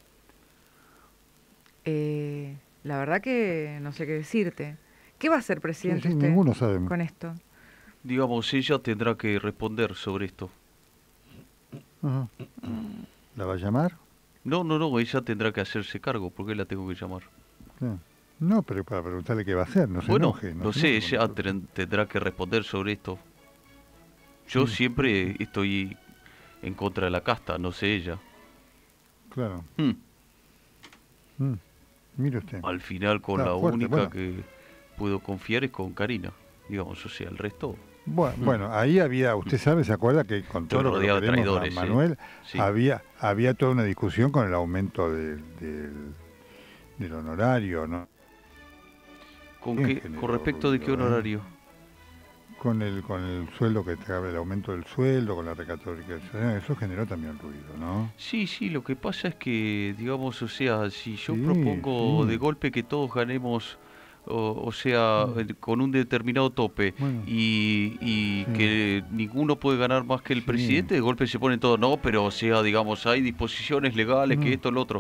A: Eh, la verdad que no sé qué decirte. ¿Qué va a hacer,
B: Sí,
A: presidente,
B: sí,
A: usted
B: ninguno sabe.
A: con esto?
E: Digamos, ella tendrá que responder sobre esto.
B: Ajá. ¿La va a llamar?
E: No, no, no, ella tendrá que hacerse cargo, porque la tengo que llamar.
B: Sí. No, pero para preguntarle qué va a hacer, no se
E: Bueno,
B: enoje.
E: no
B: se
E: sé,
B: enoje
E: ella
B: con nosotros.
E: ten- tendrá que responder sobre esto. Yo
B: Sí.
E: siempre estoy en contra de la casta, no sé ella.
B: Claro.
E: Hmm,
B: Mm. Mire usted.
E: Al final con
B: Claro,
E: la
B: fuerte,
E: única
B: bueno.
E: que puedo confiar es con Karina. Digamos, o sea, el resto...
B: Bueno, bueno, ahí había, usted sabe, se acuerda que con todo
E: Estoy
B: lo que
E: rodeado de
B: queremos,
E: traidores,
B: Ma-
E: sí.
B: Manuel,
E: Sí.
B: había había toda una discusión con el aumento del, del, del honorario, ¿no?
E: ¿Con,
B: Bien
E: qué,
B: generó
E: con respecto de qué
B: ruido, ¿eh?
E: honorario?
B: Con el con el sueldo que te el aumento del sueldo, con la recategorización, eso generó también ruido, ¿no?
E: Sí, sí, lo que pasa es que, digamos, o sea, si yo
B: Sí,
E: propongo
B: sí.
E: de golpe que todos ganemos, o, o sea,
B: Mm.
E: eh, con un determinado tope,
B: Bueno.
E: y, y
B: Sí.
E: que ninguno puede ganar más que el
B: Sí.
E: presidente, de golpe se ponen todos, no, pero o sea, digamos, hay disposiciones legales, que
B: Mm.
E: esto, lo otro.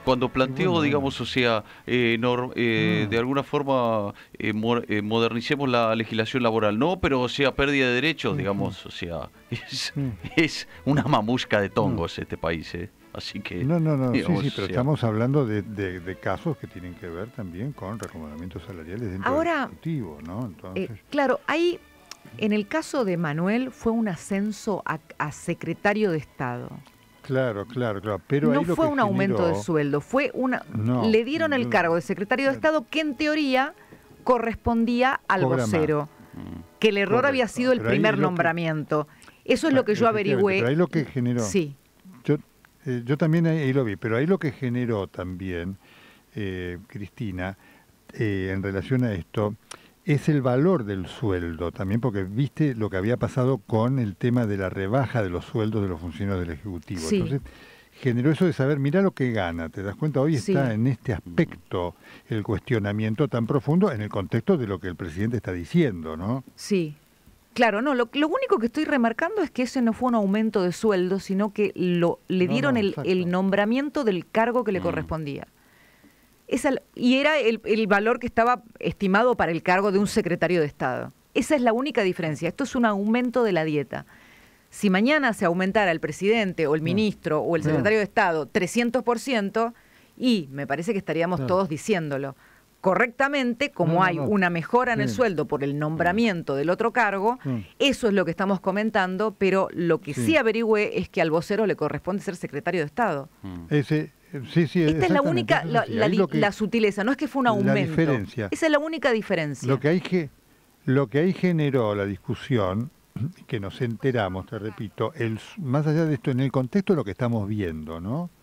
D: cuando planteó,
B: bueno,
D: digamos, o sea, eh, nor- eh,
B: Ah.
D: de alguna forma eh, mo- eh, modernicemos la legislación laboral, no, pero o sea, pérdida de derechos,
B: Sí,
D: digamos, o sea, es,
B: Sí.
D: es una mamusca de tongos este país, ¿eh? Así que...
B: No, no, no, sí,
D: digamos,
B: sí, pero
D: o sea,
B: estamos hablando de, de- de casos que tienen que ver también con recomendamientos salariales dentro
A: Ahora,
B: del Ejecutivo, ¿no? Entonces,
A: Eh, claro, ahí, en el caso de Manuel, fue un ascenso a, a secretario de Estado.
B: claro, claro, claro, pero
A: No
B: ahí lo
A: fue
B: que
A: un aumento de
B: generó-
A: sueldo, fue una...
B: No,
A: le dieron el
B: no,
A: cargo de secretario de Estado que en teoría correspondía al
B: Cobra más.
A: vocero,
D: mm,
A: que el error había
B: Correcto,
A: sido el
B: pero ahí
A: primer
B: es lo que-
A: nombramiento. Eso es lo que yo
B: Efectivamente,
A: averigüé.
B: Pero ahí lo que generó...
A: Sí,
B: Yo, eh, yo también ahí, ahí lo vi, pero ahí lo que generó también, eh, Cristina, eh, en relación a esto, es el valor del sueldo también, porque viste lo que había pasado con el tema de la rebaja de los sueldos de los funcionarios del Ejecutivo.
A: Sí.
B: Entonces, generó eso de saber, mirá lo que gana, ¿te das cuenta? Hoy
A: Sí.
B: está en este aspecto el cuestionamiento tan profundo en el contexto de lo que el presidente está diciendo, ¿no?
A: sí. Claro, no, lo, lo único que estoy remarcando es que ese no fue un aumento de sueldo, sino que lo, le
B: No,
A: dieron
B: no,
A: el,
B: exacto.
A: el nombramiento del cargo que le
D: Mm.
A: correspondía. Esa- y era el, el valor que estaba estimado para el cargo de un secretario de Estado. Esa es la única diferencia. Esto es un aumento de la dieta. Si mañana se aumentara el presidente o el ministro o el
B: No.
A: secretario de Estado trescientos por ciento, y me parece que estaríamos
B: No.
A: todos diciéndolo correctamente, como
B: No, no,
A: hay
B: no.
A: una mejora en el
B: Sí.
A: sueldo por el nombramiento del otro cargo,
B: Mm.
A: eso es lo que estamos comentando, pero lo que sí,
B: Sí.
A: averigüé es que al vocero le corresponde ser secretario de Estado.
D: mm.
B: Ese, eh, sí, sí,
A: Esta es la
B: exactamente,
A: única,
B: eso es
A: la,
B: así.
A: la
B: Ahí
A: di-
B: lo que-
A: la sutileza, no es que fue un
B: la
A: aumento.
B: diferencia.
A: Esa es la única diferencia.
B: Lo que hay que, lo que ahí generó la discusión, que nos enteramos, te repito, el, más allá de esto, en el contexto de lo que estamos viendo, ¿no?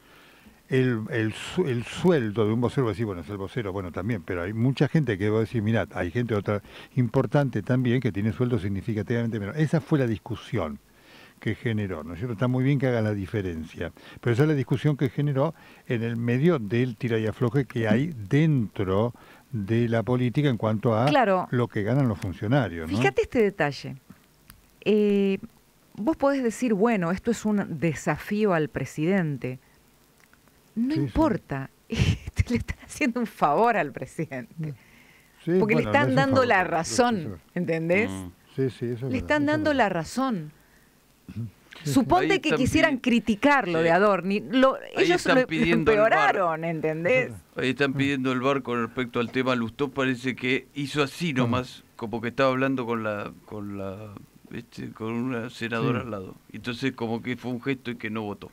B: El, el, su- el sueldo de un vocero, va a decir, bueno, es el vocero, bueno, también, pero hay mucha gente que va a decir, mirá, hay gente otra importante también que tiene sueldo significativamente menos. Esa fue la discusión que generó, ¿no es cierto? Está muy bien que haga la diferencia, pero esa es la discusión que generó en el medio del tira y afloje que hay dentro de la política en cuanto a
A: Claro.
B: lo que ganan los funcionarios, ¿no?
A: Fíjate este detalle. Eh, vos podés decir, bueno, esto es un desafío al presidente. No
B: Sí, sí.
A: importa. Le están haciendo un favor al presidente.
B: Sí,
A: Porque le
B: bueno, no
A: están
B: es un
A: dando
B: favor,
A: la
B: pero-
A: razón, ¿entendés?
D: Mm.
B: Sí, sí, eso es
A: Le
B: verdad,
A: están
B: eso es
A: dando
B: verdad.
A: la razón.
B: Sí,
A: Suponte
D: Ahí
A: que
D: están
A: quisieran
D: pidi-
A: criticarlo
D: sí.
A: de Adorni. Lo,
D: Ahí
A: ellos
D: están
A: lo
D: pidiendo el
A: empeoraron, ¿entendés?
D: Ahí están pidiendo el bar con respecto al tema Lustó, parece que hizo así nomás, como que estaba hablando con la con la este, con una senadora
B: Sí.
D: al lado. Entonces como que fue un gesto y que no votó.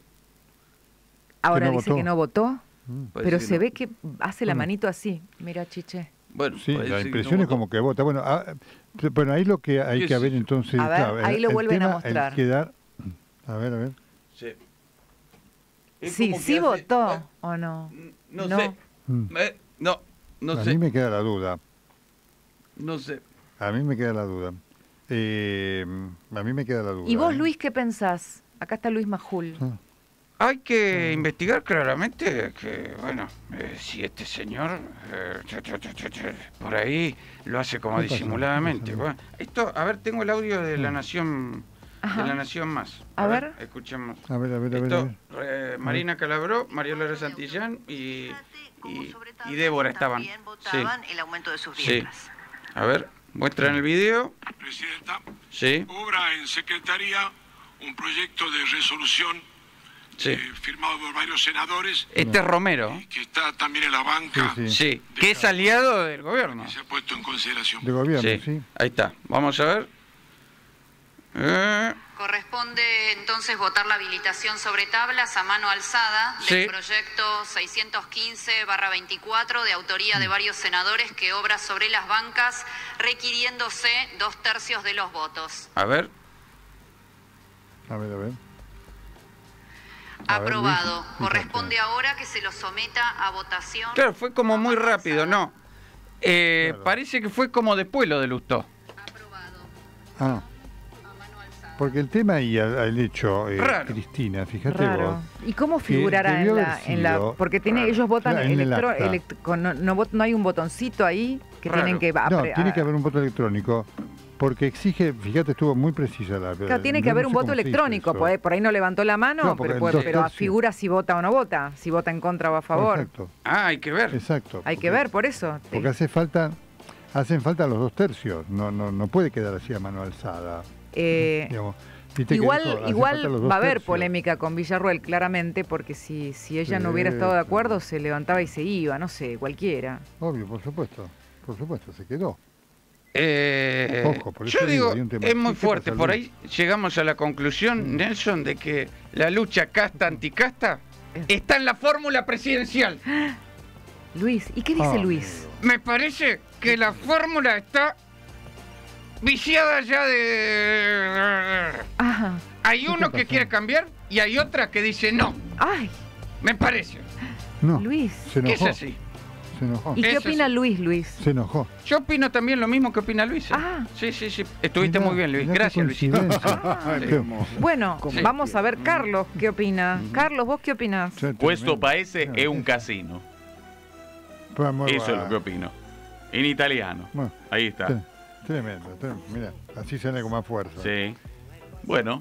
A: Ahora
B: no
A: dice
B: votó.
A: que no votó,
B: Mm.
D: Parece
A: pero
D: que
A: se
D: no.
A: ve que hace la
B: Bueno.
A: manito así. Mira, Chiche.
D: Bueno,
B: Sí,
D: parece
B: la
D: que no
B: impresión es
D: votó.
B: como que vota. Bueno, ah, eh, bueno, ahí lo que hay
D: ¿Qué
B: que
D: es
B: ver
D: eso?
B: entonces...
A: A ver,
B: claro,
A: ahí
B: el-
A: lo
B: el
A: vuelven a
B: tema,
A: mostrar.
B: el quedar... A ver, a ver.
D: Sí. Es
A: Sí,
D: como que
A: sí
D: hace-
A: votó
D: ah,
A: o no.
D: No,
A: No.
D: sé.
B: Mm.
D: Eh, no, no
B: a
D: sé.
B: mí me queda la duda.
D: No sé.
B: A mí me queda la duda. Eh, a mí me queda la duda.
A: ¿Y vos,
B: ¿eh?
A: Luis, qué pensás? Acá está Luis Majul.
B: Ah.
E: Hay que investigar claramente que, bueno, eh, si este señor eh, ch- ch- ch- ch- ch- por ahí lo hace como
B: ¿Qué pasa?
E: disimuladamente.
B: ¿Qué pasa?
E: Bueno, esto, a ver, tengo el audio de La
B: Mm.
E: Nación,
A: Ajá.
E: de La Nación Más.
A: A ver.
E: Escuchemos.
B: A ver, a ver, a ver. a
E: Esto,
B: ver.
E: eh, Marina Calabró, María Lara Santillán y, y, y Débora estaban. Sí,
F: votaban el aumento de sus
E: Sí.
F: dietas.
E: a ver, muestran el video.
G: Presidenta,
E: Sí,
G: obra en Secretaría un proyecto de resolución
E: sí.
G: eh, firmado por varios senadores
E: Este es Romero.
G: que está también en la banca
B: Sí,
E: Sí, que es aliado del gobierno.
G: y se ha puesto en consideración.
B: De gobierno,
E: Sí,
B: sí.
E: ahí está. Vamos a ver. Eh,
F: Corresponde entonces votar la habilitación sobre tablas a mano alzada
E: Sí.
F: del proyecto seiscientos quince barra veinticuatro de autoría de varios senadores que obra sobre las bancas, requiriéndose dos tercios de los votos.
E: a ver.
B: A ver, a ver. A ver,
F: Aprobado.
B: Luis,
F: Corresponde
B: fíjate.
F: ahora que se lo someta a votación.
E: Claro, fue como muy rápido, ¿no? Eh,
B: Claro.
E: Parece que fue como después lo de Lustó.
F: Aprobado.
B: Ah,
F: A mano alzada.
B: porque el tema y al, al hecho, eh,
E: Raro.
B: Cristina, fíjate
A: Raro.
B: vos.
A: ¿Y cómo
B: que
A: figurará
B: debió
A: en la,
B: haber
A: en la-
B: sido-
A: porque tiene,
E: Raro.
A: ellos votan
B: Claro, en el
A: electro-
B: acta.
A: elect- con- no, no, vot- no hay un botoncito ahí que
E: Raro.
A: tienen que
B: No,
A: apre-
B: tiene que haber un voto electrónico. Porque exige, fíjate, estuvo muy precisa la...
A: Claro, tiene que
B: yo
A: haber
B: no
A: un
B: sé
A: voto
B: cómo se dice
A: electrónico,
B: eso.
A: por por ahí no levantó la mano,
B: Claro, porque
A: pero, puede-
B: dos
A: pero
B: tercios.
A: figura si vota o no vota, si vota en contra o a favor.
B: Exacto,
E: Ah, hay que ver.
B: exacto.
A: Hay que
B: porque-
A: ver, por eso.
B: Porque hace falta, hacen falta los dos tercios, no, no, no puede quedar así a mano alzada.
A: Eh,
B: digamos. Viste que
A: igual
B: dijo, hace
A: igual
B: falta los dos
A: va a haber
B: tercios.
A: polémica con Villarruel, claramente, porque si, si ella no
B: Sí,
A: hubiera estado de
B: sí.
A: acuerdo, se levantaba y se iba, no sé, cualquiera.
B: Obvio, por supuesto, por supuesto, se quedó.
E: Eh,
B: Ojo, por eso
E: yo
B: digo,
E: digo,
B: hay un tema.
E: es muy
B: ¿Qué- qué
E: fuerte.
B: pasa,
E: Por
B: Luis?
E: ahí llegamos a la conclusión, Nelson, de que la lucha casta-anticasta está en la fórmula presidencial.
A: Luis, ¿y qué dice
B: Ah,
A: Luis?
E: Me parece que la fórmula está viciada ya de...
A: Ajá.
E: Hay
B: ¿Qué
E: uno
B: está
E: que quiere
B: pasando?
E: cambiar y hay otra que dice no.
A: Ay,
E: Me parece.
B: No,
A: Luis.
B: se
E: Que es
B: enojó,
E: así.
B: se enojó,
A: ¿Y qué
E: Eso
A: opina
E: sí.
A: Luis, Luis?
B: se enojó.
E: Yo opino también lo mismo que opina Luis. ¿eh?
A: Ah.
E: Sí, sí, sí. Estuviste
B: Mirá,
E: muy bien, Luis.
B: mirá qué
E: Gracias, Luis.
B: coincidencia.
A: Ah.
E: Sí.
B: Qué-
A: Bueno,
E: Sí.
A: vamos a ver, Carlos, ¿qué opina? Carlos, ¿vos qué opinás?
B: Cioè,
D: Questo
B: tremendo.
D: paese
B: No,
D: è un
B: sí.
D: casino.
B: Poi amor,
D: Eso es
B: va-
D: lo que opino. En italiano.
B: Bueno,
D: Ahí está.
B: tre- Tremendo, tremendo. Mira, así sale con más fuerza.
D: Sí. Bueno,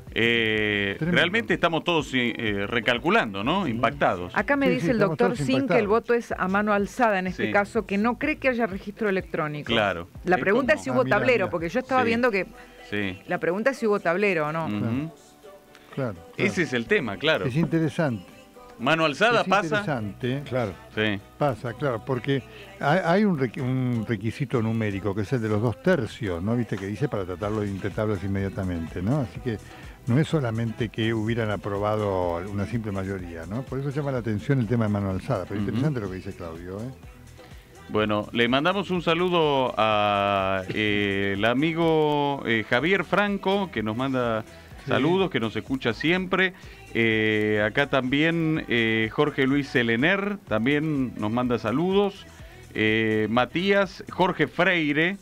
D: eh,
B: Tremendo.
D: realmente estamos todos eh, recalculando, ¿no? Impactados.
A: Acá me
B: Sí,
A: dice
B: sí,
A: el
B: estamos
A: doctor
B: todos
A: Sin que el
B: impactados.
A: voto es a mano alzada en este
D: Sí.
A: caso, que no cree que haya registro electrónico.
D: Claro.
A: La
D: Es
A: pregunta
D: como-
A: es si hubo
B: Ah, mira,
A: tablero,
B: mira.
A: porque yo estaba
D: Sí.
A: viendo que...
D: Sí.
A: La pregunta es si hubo tablero o no.
D: Ujú.
B: Claro, claro.
D: Ese es el tema, claro.
B: Es interesante.
D: Mano alzada
B: es
D: pasa.
B: interesante.
C: Claro.
D: Sí.
B: Pasa, claro, porque hay, hay un, requ- un requisito numérico que es el de los dos tercios, ¿no? Viste que dice para tratarlo de intentables inmediatamente, ¿no? Así que no es solamente que hubieran aprobado una simple mayoría, ¿no? Por eso llama la atención el tema de mano alzada, pero
D: Ujú.
B: interesante lo que dice Claudio, ¿eh?
D: Bueno, le mandamos un saludo a eh, el amigo eh, Javier Franco, que nos manda
B: Sí.
D: saludos, que nos escucha siempre. Eh, acá también eh, Jorge Luis Selener, también nos manda saludos. Eh, Matías, Jorge Freire,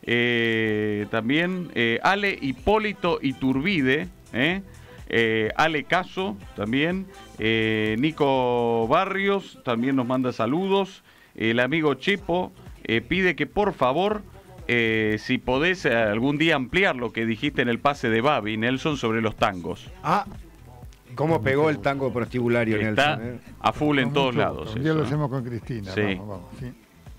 D: eh, también eh, Ale Hipólito Iturbide, ¿eh? Eh, Ale Caso también, eh, Nico Barrios también nos manda saludos. El amigo Chepo eh, pide que por favor, eh, si podés eh, algún día ampliar lo que dijiste en el pase de Babi, Nelson, sobre los tangos.
C: Ah, cómo pegó el tango prostibulario,
D: Que está
C: Nelson. ¿eh?
D: a full en
B: Con
D: todos
B: mucho
D: lados.
B: gusto. Un día
D: eso,
B: lo
D: ¿eh?
B: hacemos con Cristina,
D: Sí.
B: vamos, vamos, sí.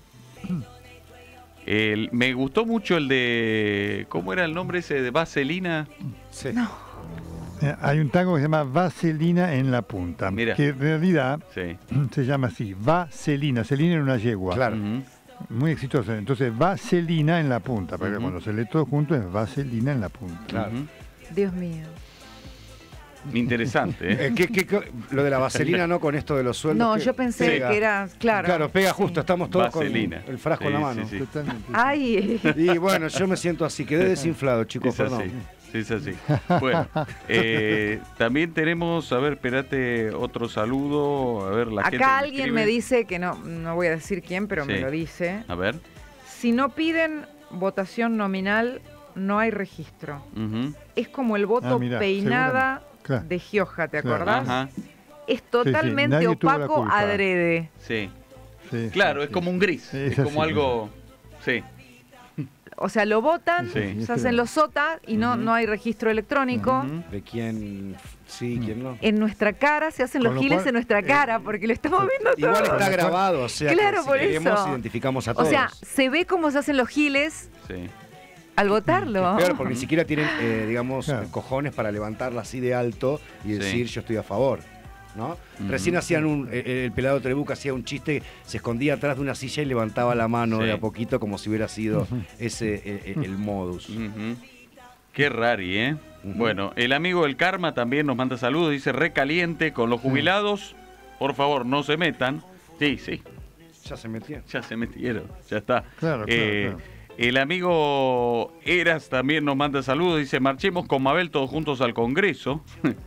D: El- me gustó mucho el de... ¿Cómo era el nombre ese de Vaselina?
C: Sí.
B: Eh, Hay un tango que se llama Vaselina en la punta,
D: Mira.
B: que en realidad
D: Sí.
B: se llama así, Vaselina, Selina en una yegua.
C: Claro.
D: Ujú.
B: Muy exitoso. Entonces, Vaselina en la punta, porque
D: Ujú.
B: cuando se lee todo junto es Vaselina en la punta.
C: Claro.
D: Ujú.
A: Dios mío.
D: Interesante, ¿eh?
C: Eh, ¿qué- qué- qué- lo de la vaselina, ¿no? Con esto de los sueldos.
A: No,
C: que
A: yo pensé
C: pega.
A: que era... Claro.
C: Claro, pega justo, estamos todos
D: Vaselina.
C: con el frasco en la
D: Sí,
C: mano.
D: sí, sí.
B: Totalmente.
A: Ay,
C: Y bueno, yo me siento así, quedé desinflado, chicos,
D: Es así,
C: perdón.
D: sí, es así. Bueno, eh, también tenemos, a ver, espérate, otro saludo. A ver, la gente.
A: acá
D: que
A: alguien
D: escribe.
A: me dice, que no, no voy a decir quién, pero me
D: Sí.
A: lo dice.
D: A ver.
A: Si no piden votación nominal, no hay registro.
D: Ujú.
A: Es como el voto
B: Ah, mirá,
A: peinada
B: Claro.
A: de Gioja, ¿te
B: Claro.
A: acordás?
D: Ajá,
A: Es totalmente
B: nadie tuvo la
A: opaco
B: culpa.
A: adrede.
D: sí.
B: Sí,
D: Claro,
B: sí,
D: es
B: sí.
D: como un gris.
B: Sí,
D: Es
B: es
D: como
B: así.
D: algo. Sí.
A: O sea, lo votan,
D: Sí.
A: se
B: Sí,
A: hacen
B: sí.
A: los SOTA y no,
D: Ujú.
A: no hay registro electrónico.
D: Ujú.
C: De quién sí, quién no.
A: En nuestra cara se hacen
B: Con
A: los
B: lo
A: giles
B: cual,
A: en nuestra
B: eh,
A: cara, porque lo estamos viendo todo.
C: Igual está grabado, o sea,
A: Claro,
C: que si
A: por
C: queremos,
A: eso.
C: identificamos a
A: O
C: todos.
A: sea, se ve cómo se hacen los giles
D: Sí.
A: al votarlo.
C: Peor, porque ni siquiera tienen, eh, digamos,
B: Claro.
C: eh, cojones para levantarla así de alto y
D: Sí.
C: decir yo estoy a favor. ¿No?
D: Ujú.
C: Recién hacían un, eh, el pelado Trebuca hacía un chiste, se escondía atrás de una silla y levantaba la mano
D: Sí.
C: de a poquito como si hubiera sido ese eh, eh, el modus.
D: Ujú. Qué rari, ¿eh?
C: Ujú.
D: Bueno, el amigo del Karma también nos manda saludos. Dice, recaliente con los jubilados. Por favor, no se metan. Sí, sí,
C: Ya se metió.
D: ya se metieron. Ya está.
B: Claro, claro,
D: Eh,
B: claro.
D: El amigo Eras también nos manda saludos. Dice, marchemos con Mabel todos juntos al Congreso.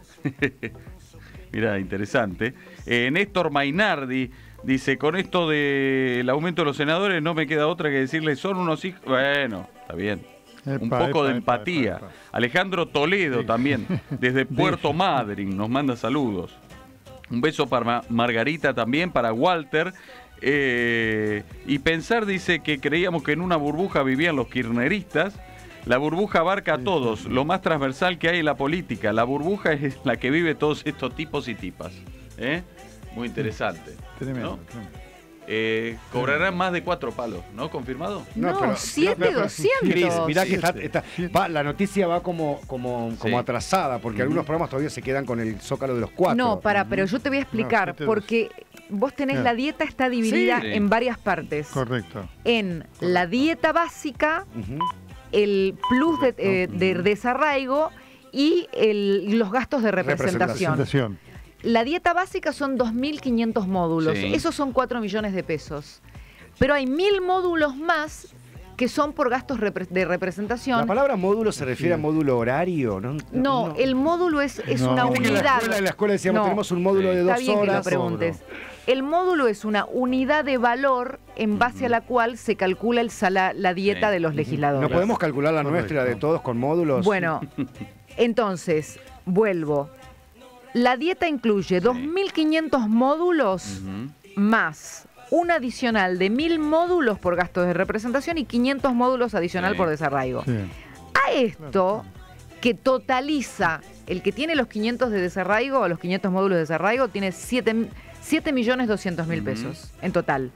D: Mirá, interesante. Eh, Néstor Mainardi dice, con esto del aumento de los senadores no me queda otra que decirles, son unos hijos... Bueno, está bien. Un
B: Epa,
D: poco
B: epa,
D: de
B: epa,
D: empatía.
B: epa, epa.
D: Alejandro Toledo también, desde Puerto Madryn, nos manda saludos. Un beso para Ma- Margarita también, para Walter. Eh, y pensar, dice, que creíamos que en una burbuja vivían los kirchneristas. La burbuja abarca a todos, lo más transversal que hay en la política. La burbuja es la que vive todos estos tipos y tipas. ¿Eh? Muy interesante.
B: Tremendo,
D: ¿no?
B: tremendo.
D: Eh, cobrarán más de cuatro palos, ¿no? ¿Confirmado?
A: No,
C: pero-
A: siete,
C: no, pero-
A: doscientos.
C: Cris, mirá que está,
B: Siete,
C: está-
B: siete.
C: va- la noticia va como, como, como
D: Sí.
C: atrasada, porque algunos programas todavía se quedan con el zócalo de los cuatro.
A: No, para, pero yo te voy a explicar,
B: siete, dos.
A: porque vos tenés
B: Claro.
A: la dieta está dividida
D: Sí.
A: en varias partes.
B: Correcto.
A: En la dieta básica,
C: Ujú.
A: el plus de, eh, de desarraigo y el- los gastos de representación.
B: Presentación.
A: La dieta básica son dos mil quinientos módulos,
D: Sí.
A: esos son cuatro millones de pesos. Pero hay mil módulos más que son por gastos repre- de representación.
C: La palabra módulo se refiere a módulo horario, ¿no?
A: No, el módulo es, es
B: No.
A: una
B: Viste
C: que en la
A: unidad.
C: escuela, en la escuela decíamos,
A: No.
C: tenemos un módulo de dos
A: Está bien que lo
C: horas.
A: preguntes. El módulo es una unidad de valor en base a la cual se calcula el sala- la dieta
D: Sí.
A: de los legisladores.
C: ¿No podemos calcular la
B: Correcto.
C: nuestra de todos con módulos?
A: Bueno, entonces, vuelvo. La dieta incluye dos mil quinientos módulos
D: Ujú.
A: más un adicional de mil módulos por gastos de representación y quinientos módulos adicional
D: Sí.
A: por desarraigo.
B: Sí.
A: A esto, que totaliza, el que tiene los quinientos de desarraigo o los quinientos módulos de desarraigo, tiene siete millones doscientos mil pesos en total.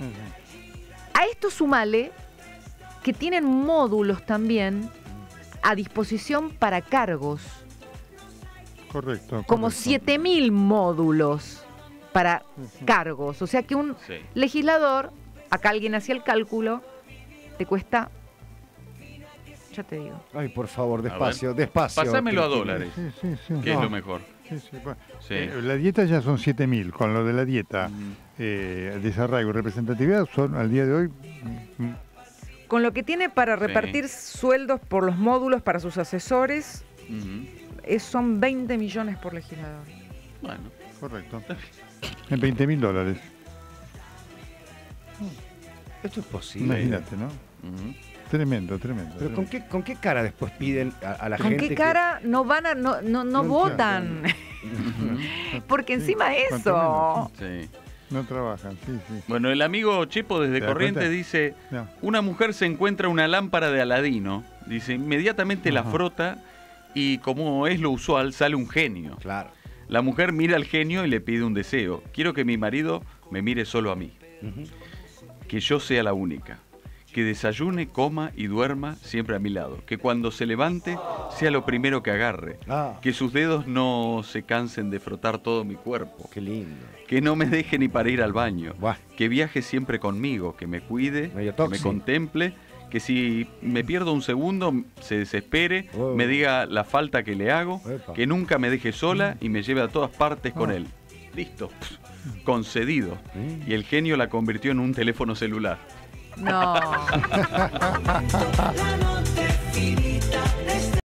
A: A esto sumale que tienen módulos también a disposición para cargos,
B: Correcto.
A: como
B: correcto.
A: siete mil módulos para cargos. O sea que un
D: Sí.
A: legislador, acá alguien hacía el cálculo, te cuesta, ya te digo.
C: Ay, por favor, despacio, despacio.
D: Pásamelo a
C: Cristina.
D: dólares,
B: Sí, sí, sí.
D: que es
B: No.
D: lo mejor.
B: Sí, sí, bueno.
D: Sí.
B: Eh, la dieta ya son siete mil, con lo de la dieta,
D: Ujú.
B: eh, desarraigo y representatividad son al día de hoy mm,
A: Con lo que tiene para
D: Sí.
A: repartir sueldos por los módulos para sus asesores,
D: Ujú.
A: es- son veinte millones por legislador.
D: Bueno,
B: correcto. En veinte mil dólares.
C: Esto es posible.
B: Imagínate, ¿no?
D: ujú.
B: Tremendo, tremendo.
C: Pero ¿con
B: tremendo.
C: qué, ¿con qué cara después piden a, a la
A: ¿Con
C: gente
A: qué
C: que-
A: cara no van a, no, no, no
B: No,
A: votan? Porque
B: Sí,
A: encima de
B: cuanto
A: eso,
D: Sí.
B: No trabajan, sí, sí.
D: Bueno, el amigo Chepo desde
B: ¿Te das
D: Corrientes
B: cuenta?
D: dice,
B: No.
D: una mujer se encuentra una lámpara de Aladino, dice, inmediatamente la
B: Ajá.
D: frota y como es lo usual, sale un genio.
C: Claro.
D: La mujer mira al genio y le pide un deseo. Quiero que mi marido me mire solo a mí,
C: Ujú.
D: que yo sea la única, que desayune, coma y duerma siempre a mi lado, que cuando se levante sea lo primero que agarre,
C: Ah,
D: que sus dedos no se cansen de frotar todo mi cuerpo,
C: qué lindo.
D: que no me deje ni para ir al baño,
C: Buah.
D: que viaje siempre conmigo, que me cuide,
C: Medio
D: que me
C: toxi.
D: contemple, que si me pierdo un segundo se desespere,
C: Oh.
D: me diga la falta que le hago,
C: Epa.
D: que nunca me deje sola y me lleve a todas partes con
B: Oh.
D: él. Listo, concedido.
C: Mm.
D: Y el genio la convirtió en un teléfono celular.
A: no.
H: La noche